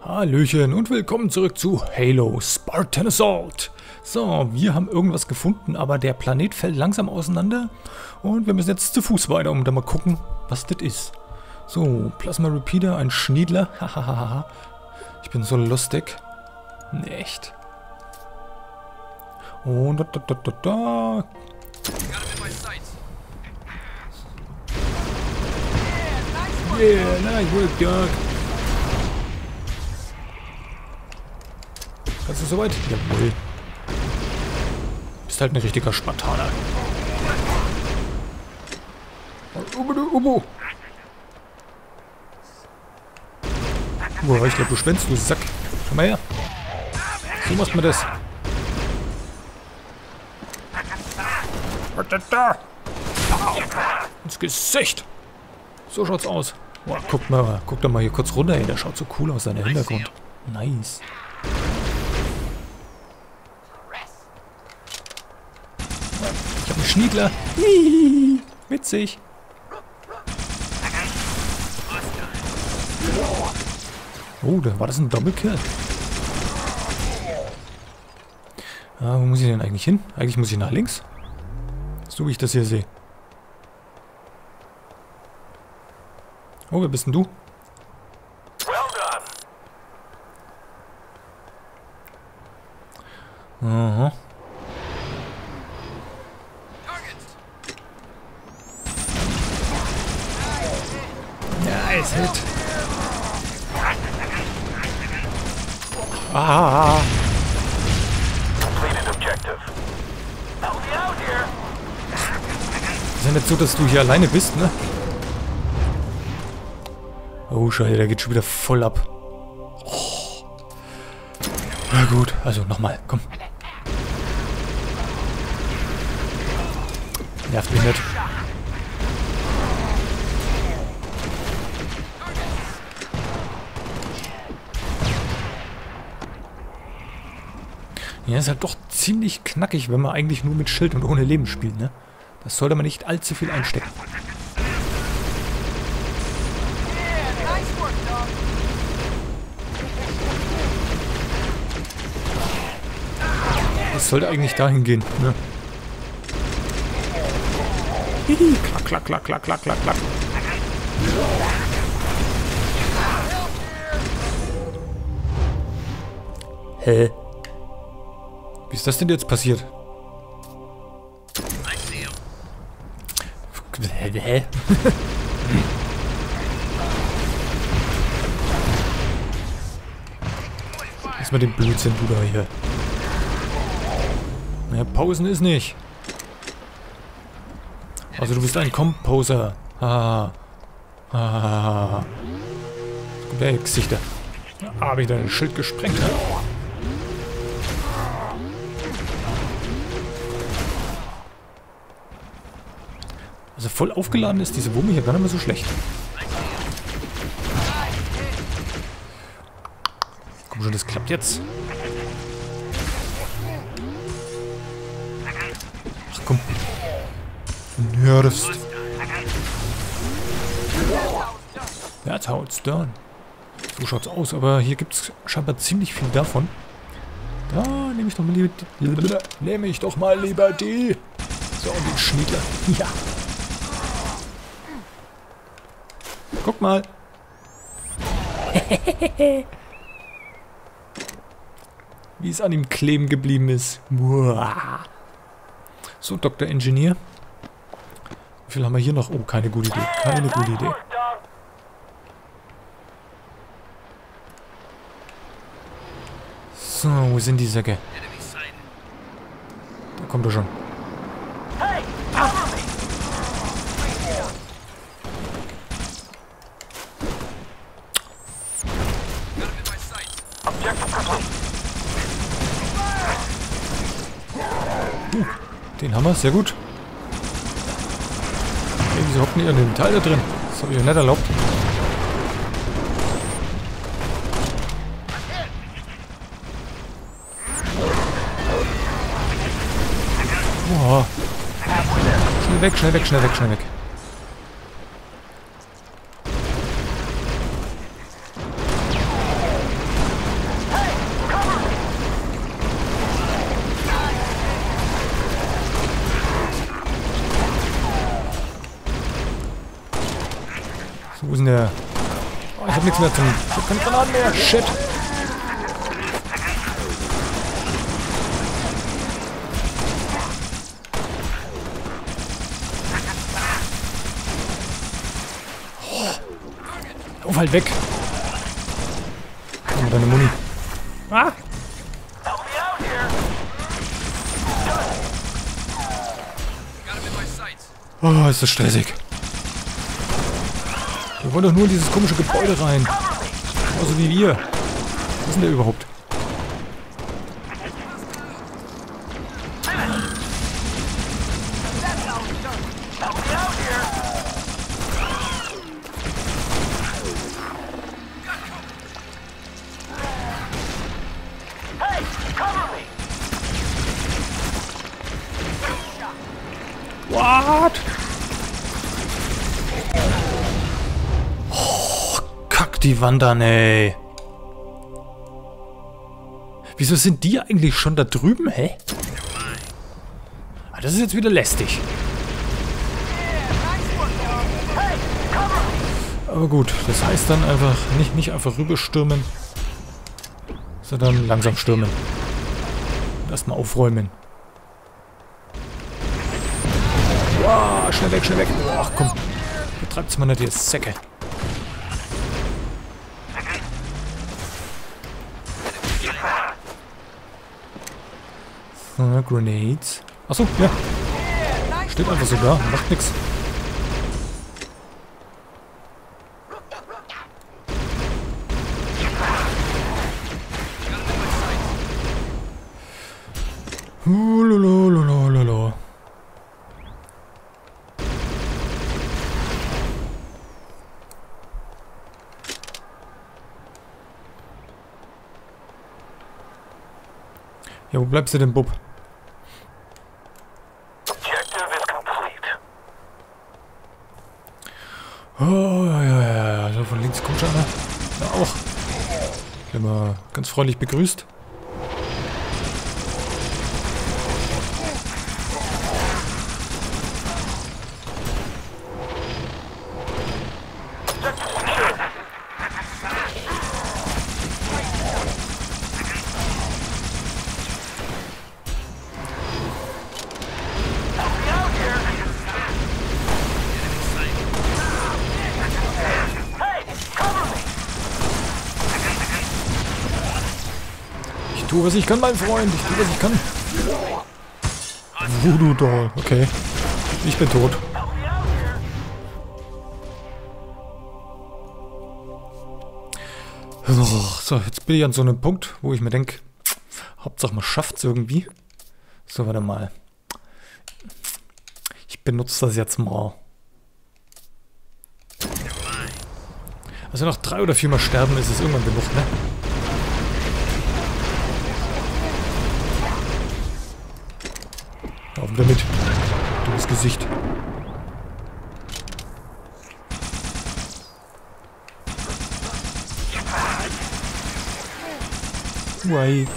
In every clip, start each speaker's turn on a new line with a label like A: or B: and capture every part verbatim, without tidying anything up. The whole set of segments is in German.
A: Hallöchen und willkommen zurück zu Halo Spartan Assault. So, wir haben irgendwas gefunden, aber der Planet fällt langsam auseinander und wir müssen jetzt zu Fuß weiter, um da mal gucken, was das ist. So, Plasma Repeater, ein Schniedler. Hahaha. Ich bin so lustig. Echt. Und da, da, da, da, da. Yeah, nice work, Doc. Kannst du soweit? Jawohl. Bist halt ein richtiger Spartaner. Ubu, ubu. Boah, ich glaube, du schwänzt, du Sack. Schau mal her. So macht man das. Ins Gesicht. So schaut's aus. Boah, guck mal, guck doch mal hier kurz runter, ey. Der schaut so cool aus, seiner Hintergrund. Nice. Ich hab einen Schniedler. Hihihi. Witzig. Oh, da war das ein Doppelkill. Ah, wo muss ich denn eigentlich hin? Eigentlich muss ich nach links. So wie ich das hier sehe. Oh, wer bist denn du? Aha. Nice Hit. Ah. Ist ja nicht so, dass du hier alleine bist, ne? Oh, Scheiße, der geht schon wieder voll ab. Oh. Na gut, also nochmal, komm. Nervt mich nicht. Ja, ist halt doch ziemlich knackig, wenn man eigentlich nur mit Schild und ohne Leben spielt, ne? Das sollte man nicht allzu viel einstecken. Das sollte eigentlich dahin gehen, ne? Hihi, klack, klack, klack, klack, klack, klack, klack. Hä? Wie ist das denn jetzt passiert? Hä? Lass mal den Blödsinn, du da hier. Ja, Pausen ist nicht. Also du bist ein Composer. Ah. Ah. Der Gesichter. Ah, hab ich dein Schild gesprengt. Also voll aufgeladen ist diese Wumme hier gar nicht mehr so schlecht. Komm schon, das klappt jetzt. Ach komm. Du nervst. That's how it's done. So schaut's aus, aber hier gibt's scheinbar ziemlich viel davon. Da nehme ich doch mal lieber die. Nehme ich doch mal lieber die. So, und den Schniedler. Ja. Guck mal. Wie es an ihm kleben geblieben ist. So, Doktor Engineer. Wie viel haben wir hier noch? Oh, keine gute Idee. Keine gute Idee. So, wo sind die Säcke? Da kommt er schon. Ah. Uh, den haben wir, sehr gut. Hey, wieso hocken die an dem Teil da drin? Das habe ich ja nicht erlaubt. Boah. Schnell weg, schnell weg, schnell weg, schnell weg. Ich hab nichts mehr zum... Ich hab keine Granaten mehr. Shit. Oh, halt weg. Oh, deine Muni. Ah! Oh, ist das stressig. Wir wollen doch nur in dieses komische Gebäude rein. Genauso wie wir. Was ist denn der überhaupt? What? Oh, kack die Wandern, ey. Wieso sind die eigentlich schon da drüben, hä? Ah, das ist jetzt wieder lästig. Aber gut, das heißt dann einfach, nicht, nicht einfach rüberstürmen, sondern langsam stürmen. Erstmal aufräumen. Wow, schnell weg, schnell weg. Ach komm, betreibt's mal nicht, ihr Säcke. So, Grenades. Achso, ja. Steht einfach so da, macht nix. Hululululululu. Ja, wo bleibst du denn, Bub? Oh, ja, ja, ja, ja. Von links kommt schon einer. Ja, auch. Immer ganz freundlich begrüßt. Ich tue, was ich kann, mein Freund. Ich tue, was ich kann. Voodoo Doll. Okay. Ich bin tot. So, jetzt bin ich an so einem Punkt, wo ich mir denke, Hauptsache man schafft es irgendwie. So, warte mal. Ich benutze das jetzt mal. Also noch drei oder vier Mal sterben ist es irgendwann genug, ne? Auf damit. Dummes Gesicht. Uai.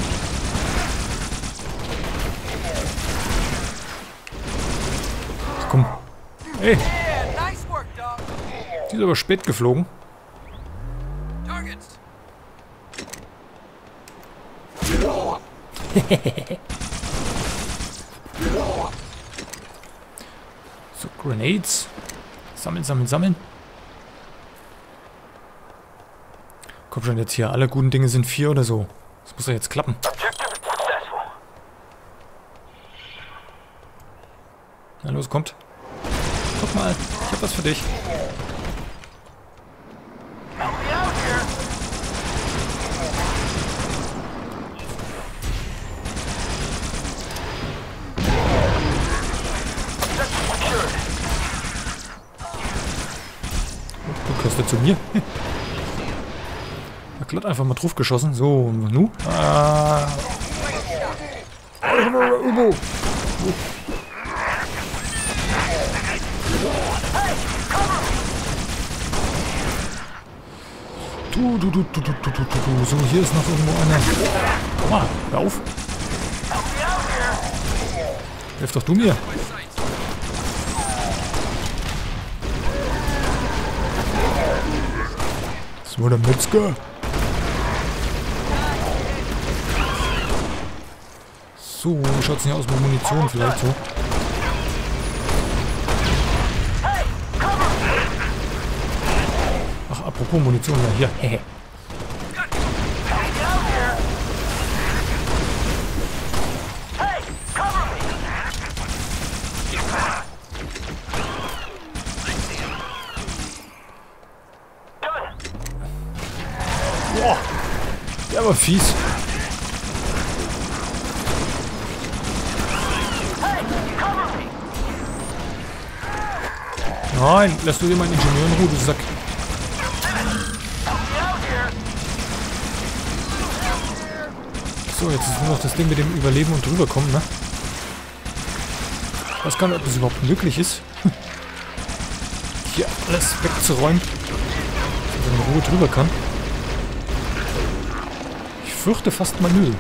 A: Ach, komm. Hey. Die ist aber spät geflogen. So, Grenades. Sammeln, sammeln, sammeln. Komm schon, jetzt hier. Alle guten Dinge sind vier oder so. Das muss ja jetzt klappen. Na los, kommt. Guck mal, ich hab was für dich. Du gehörst ja zu mir. Da glatt einfach mal drauf geschossen. So, nu. Ah. Du, du, du, du, du, du, du, du. So, hier ist noch irgendwo einer. Komm mal, hör auf. Hilf doch du mir. Das war der Metzger. So, wie schaut es denn hier aus mit Munition vielleicht so? Ach, apropos Munition, ja, hier, hehe. Boah, der war fies. Nein, lässt du dir meinen Ingenieur in Ruhe, du Sack. So, jetzt ist nur noch das Ding mit dem Überleben und drüberkommen, ne? Ich weiß gar nicht, ob das überhaupt möglich ist. Hier alles wegzuräumen. Dass man in Ruhe drüber kann. Ich fürchte fast mal nö.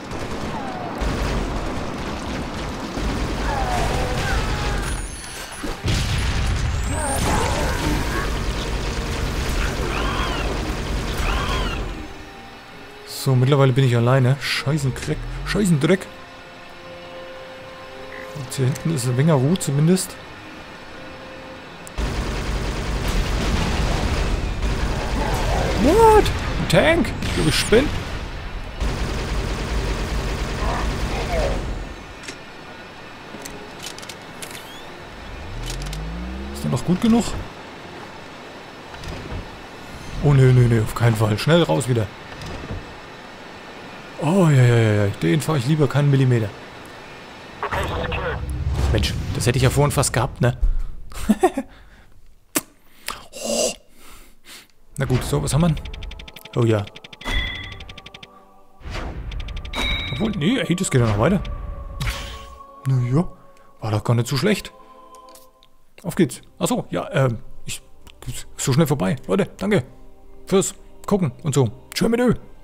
A: So, mittlerweile bin ich alleine. Scheißendreck. Scheißendreck. Und hier hinten ist ein wenig Ruhe zumindest. What? Ein Tank? Du spinnt. Ist der noch gut genug? Oh, nö, nö, nö, auf keinen Fall. Schnell raus wieder. Oh, ja, ja, ja, ja. Den fahre ich lieber keinen Millimeter. Mensch, das hätte ich ja vorhin fast gehabt, ne? Oh. Na gut, so, was haben wir? Oh ja. Obwohl, nee, hey, das geht ja noch weiter. Naja, war doch gar nicht so schlecht. Auf geht's. Achso, ja, ähm, ich... So schnell vorbei. Leute, danke fürs Gucken und so. Tschö mit Ö.